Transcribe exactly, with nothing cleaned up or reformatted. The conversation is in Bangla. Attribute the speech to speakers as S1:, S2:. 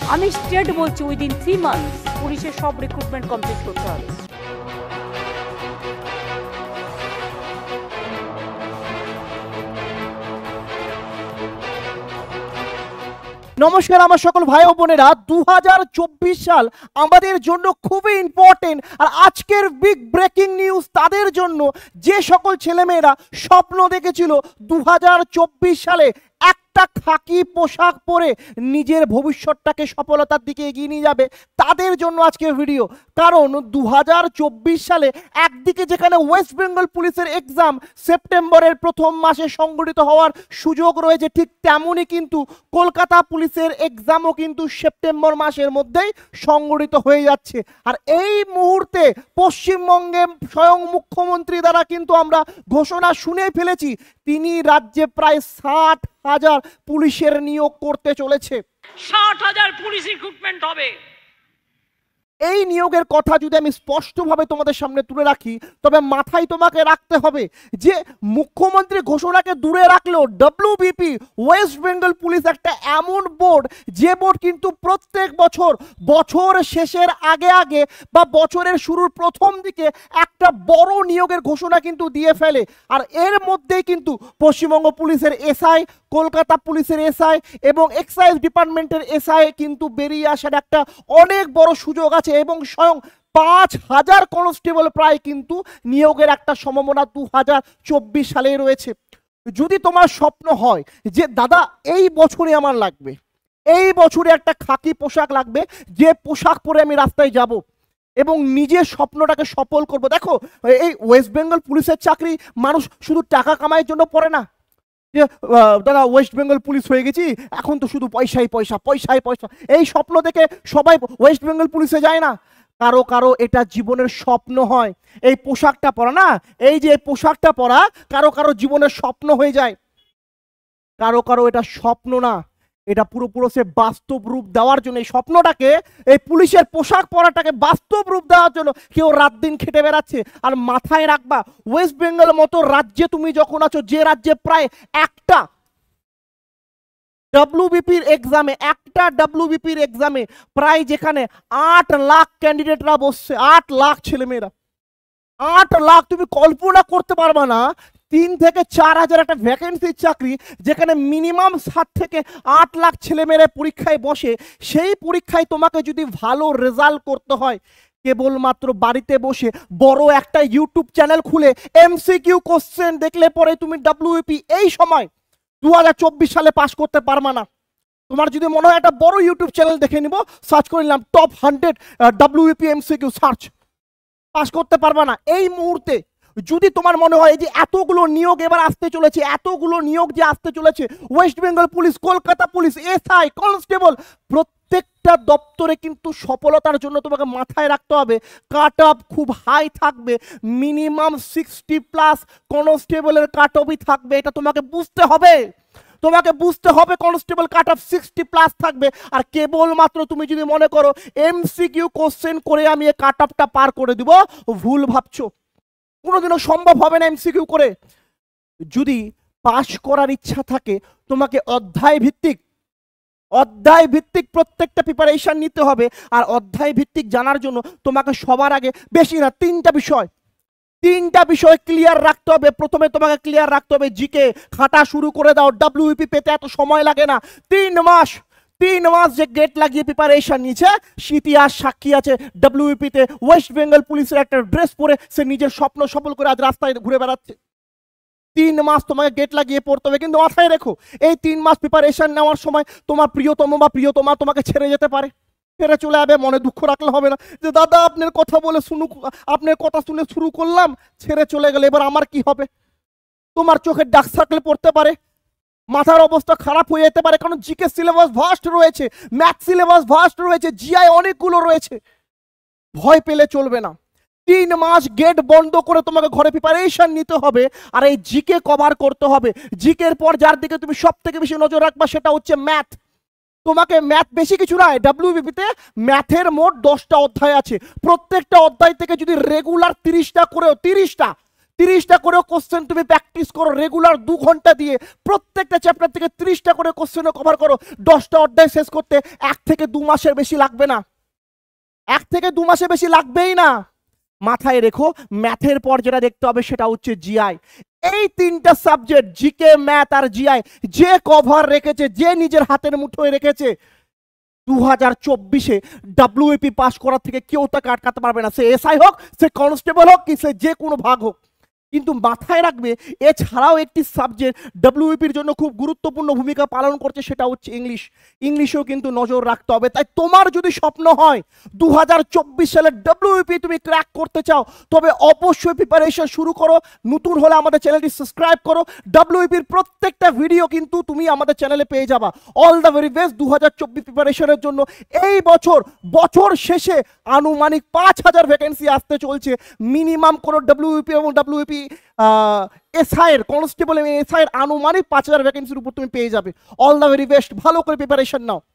S1: আমি স্ট্রেট বলছি উইদিন থ্রি মান্থস পুলিশের সব রিক্রুটমেন্ট কমপ্লিট করতে হবে।
S2: নমস্কার আমার সকল ভাই ও বোনেরা, দু হাজার চব্বিশ সাল আমাদের জন্য খুবই ইম্পর্টেন্ট। আর আজকের বিগ ব্রেকিং নিউজ তাদের জন্য যে সকল ছেলেমেয়েরা স্বপ্ন দেখেছিল দু হাজার চব্বিশ সালে একটা খাকি পোশাক পরে নিজের ভবিষ্যৎটাকে সফলতার দিকে এগিয়ে নিয়ে যাবে, তাদের জন্য আজকের ভিডিও। কারণ দু হাজার চব্বিশ সালে একদিকে যেখানে ওয়েস্ট বেঙ্গল পুলিশের এক্সাম সেপ্টেম্বরের প্রথম মাসে সংগঠিত হওয়ার সুযোগ রয়েছে, ঠিক তেমনই কিন্তু কলকাতা পুলিশের এক্সামও কিন্তু সেপ্টেম্বর মাসের মধ্যেই সংগঠিত হয়ে যাচ্ছে। আর এই মুহূর্তে পশ্চিমবঙ্গে স্বয়ং মুখ্যমন্ত্রী দ্বারা কিন্তু আমরা ঘোষণা শুনে ফেলেছি, তিনি রাজ্যে প্রায় ষাট হাজার পুলিশের নিয়োগ করতে চলেছে।
S3: ষাট হাজার পুলিশ রিক্রুটমেন্ট হবে।
S2: এই নিয়োগের কথা যদি আমি স্পষ্টভাবে তোমাদের সামনে তুলে রাখি, তবে মাথায় তোমাকে রাখতে হবে যে মুখ্যমন্ত্রী ঘোষণাকে দূরে রাখলেও ডব্লিউবিপি ওয়েস্ট বেঙ্গল পুলিশ একটা এমন বোর্ড, যে বোর্ড কিন্তু প্রত্যেক বছর বছর শেষের আগে আগে বা বছরের শুরুর প্রথম দিকে একটা বড় নিয়োগের ঘোষণা কিন্তু দিয়ে ফেলে। আর এর মধ্যেই কিন্তু পশ্চিমবঙ্গ পুলিশের এসআই, কলকাতা পুলিশের এসআই এবং এক্সাইজ ডিপার্টমেন্টের এসআই কিন্তু বেরিয়ে আসার একটা অনেক বড় সুযোগ আছে। এবং স্বয়ং পাঁচ হাজার কনস্টেবল প্রায় কিন্তু নিয়োগের একটা সম্ভাবনা দু হাজার চব্বিশ সালে রয়েছে। যদি তোমার স্বপ্ন হয় যে দাদা এই বছরে আমার লাগবে, এই বছরে একটা খাকি পোশাক লাগবে, যে পোশাক পরে আমি রাস্তায় যাব এবং নিজের স্বপ্নটাকে সফল করব। দেখো, এই ওয়েস্ট বেঙ্গল পুলিশের চাকরি মানুষ শুধু টাকা কামাইয়ের জন্য পড়ে না, যে দাদা ওয়েস্ট বেঙ্গল পুলিশ হয়ে গেছি, এখন তো শুধু পয়সাই পয়সা পয়সাই পয়সা, এই স্বপ্ন দেখে সবাই ওয়েস্ট বেঙ্গল পুলিশে যায় না। কারো কারো এটা জীবনের স্বপ্ন হয়, এই পোশাকটা পরা না, এই যে পোশাকটা পরা কারো কারো জীবনের স্বপ্ন হয়ে যায়। কারো কারো এটা স্বপ্ন না, এটা পুরোপুরো সে বাস্তব রূপ দেওয়ার জন্য, এই স্বপ্নটাকে, এই পুলিশের পোশাক পরাটাকে বাস্তব রূপ দেওয়ার জন্য কেউ রাত দিন খেটে বেড়াচ্ছে। আর মাথায় রাখবা, ওয়েস্ট বেঙ্গল মতো রাজ্যে তুমি যখন আছো, যে রাজ্যে প্রায় একটা ডব্লিউবিপির এক্সামে একটা ডব্লিউবিপির এক্সামে প্রায় যেখানে আট লাখ ক্যান্ডিডেটরা বসছে, আট লাখ ছেলেমেয়েরা, আট লাখ, তুমি কল্পনা করতে পারবা না তিন থেকে চার হাজার একটা ভ্যাকেন্সির চাকরি, যেখানে মিনিমাম সাত থেকে আট লাখ ছেলেমেয়েরা পরীক্ষায় বসে। সেই পরীক্ষায় তোমাকে যদি ভালো রেজাল্ট করতে হয়, কেবলমাত্র বাড়িতে বসে বড় একটা ইউটিউব চ্যানেল খুলে এমসিকিউ কোশ্চেন দেখলে পরে তুমি ডব্লিউবিপি এই সময় দু হাজার চব্বিশ সালে পাস করতে পারবা না। তোমার যদি মনে হয় একটা বড় ইউটিউব চ্যানেল দেখে নিব, সার্চ করে নিলাম top hundred WBP MCQ search, pass করতে পারবা না। এই মুহূর্তে যদি তোমার মনে হয় যে এতগুলো নিয়োগ এবার আসতে চলেছে, এতগুলো নিয়োগ যে আসতে চলেছে, West Bengal police, Kolkata police, SI, constable, প্রত্যেকটা দপ্তরে কিন্তু সফলতার জন্য তোমাকে মাথায় রাখতে হবে কাট অফ খুব হাই থাকবে, মিনিমাম সিক্সটি প্লাস কনস্টেবলের কাট অফই থাকবে। এটা তোমাকে বুঝতে হবে, তোমাকে বুঝতে হবে constable cut off sixty plus থাকবে। আর কেবলমাত্র তুমি যদি মনে করো এমসিকিউ কোশ্চেন করে আমি এই কাট অফটা পার করে দিব, ভুল ভাবছো, কোনোদিনও সম্ভব হবে না এমসিকিউ করে। যদি পাস করার ইচ্ছা থাকে, তোমাকে অধ্যায় ভিত্তিক অধ্যায় ভিত্তিক প্রত্যেকটা প্রিপারেশন নিতে হবে। আর অধ্যায় ভিত্তিক জানার জন্য তোমাকে সবার আগে বেশি না তিনটা বিষয় তিনটা বিষয় ক্লিয়ার রাখতে হবে। প্রথমে তোমাকে ক্লিয়ার রাখতে হবে জিকে, খাটা শুরু করে দাও, ডব্লিউবিপি পেতে এত সময় লাগে না। তিন মাস তিন মাস যে গেট লাগিয়ে প্রিপারেশন নিয়েছে, ইতিহাস সাক্ষী আছে, ডব্লিউবিপিতে ওয়েস্ট বেঙ্গল পুলিশের একটা ড্রেস পরে সে নিজের স্বপ্ন সফল করে আজ রাস্তায় ঘুরে বেড়াচ্ছে। তিন মাস তোমাকে গেট লাগিয়ে পড়তে হবে। কিন্তু মাথায় রেখো, এই তিন মাস প্রিপারেশন নেওয়ার সময় তোমার প্রিয়তম বা প্রিয়তমা তোমাকে ছেড়ে যেতে পারে, ফেরে চলে যাবে। মনে দুঃখ রাখলে হবে না যে দাদা আপনার কথা বলে শুনু, আপনার কথা শুনে শুরু করলাম, ছেড়ে চলে গেলে এবার আমার কি হবে। তোমার চোখে ডার্ক সার্কেল পড়তে পারে, মাথার অবস্থা খারাপ হয়ে যেতে পারে, কারণ জিকে সিলেবাস ভাস্ট রয়েছে, ম্যাথ সিলেবাস ভাস্ট রয়েছে, জিআই অনেকগুলো রয়েছে। ভয় পেলে চলবে না। তিন মাস গেট বন্ধ করে তোমাকে ঘরে প্রিপারেশন নিতে হবে, আর এই জিকে কভার করতে হবে। জিকের পর যার দিকে তুমি সব থেকে বেশি নজর রাখবা সেটা হচ্ছে ম্যাথ। তোমাকে ম্যাথ বেশি কিছু নয়, ডব্লিউবিপিতে ম্যাথের মোট দশটা অধ্যায় আছে। প্রত্যেকটা অধ্যায় থেকে যদি রেগুলার তিরিশটা করেও তিরিশটা তিরিশটা করে কোশ্চেন তুমি প্র্যাকটিস করো রেগুলার দু ঘন্টা দিয়ে, প্রত্যেকটা চ্যাপ্টার থেকে তিরিশটা করে কোশ্চেনও কভার করো। দশটা অধ্যায় শেষ করতে এক থেকে দু মাসের বেশি লাগবে না, এক থেকে দু মাসে বেশি লাগবেই না। মাথায় রেখো, ম্যাথের পর যেটা দেখতে হবে সেটা হচ্ছে জিআই। এই তিনটা সাবজেক্ট জিকে, ম্যাথ আর জিআই যে কভার রেখেছে, যে নিজের হাতের মুঠোয় রেখেছে, দু হাজার চব্বিশে ডাব্লিউপি পাস করার থেকে কেউ তাকে আটকাতে পারবে না, সে এসআই হোক, সে কনস্টেবল হোক, কি সে যে কোনো ভাগ হোক। কিন্তু মাথায় রাখবে এছাড়াও একটি সাবজেক্ট ডাব্লিউপির জন্য খুব গুরুত্বপূর্ণ ভূমিকা পালন করছে, সেটা হচ্ছে ইংলিশ। ইংলিশেও কিন্তু নজর রাখতে হবে। তাই তোমার যদি স্বপ্ন হয় দু হাজার চব্বিশ সালে ডাব্লিউপি তুমি ক্র্যাক করতে চাও, তবে অবশ্যই প্রিপারেশন শুরু করো। নতুন হলে আমাদের চ্যানেলটি সাবস্ক্রাইব করো। ডাব্লিউপির প্রত্যেকটা ভিডিও কিন্তু তুমি আমাদের চ্যানেলে পেয়ে যাবা। অল দ্য ভেরি বেস্ট দু হাজার চব্বিশ প্রিপারেশনের জন্য। এই বছর বছর শেষে আনুমানিক পাঁচ হাজার ভ্যাকেন্সি আসতে চলছে। মিনিমাম কোনো ডাব্লিউপি এবং ডাব্লিউপি এসআইয়ের কনস্টেবল এবং এসআইয়ের আনুমানিক পাঁচ হাজার ভ্যাকেন্সির উপর তুমি পেয়ে যাবে। অল দ্য ভেরি বেস্ট, ভালো করে প্রিপারেশন নাও।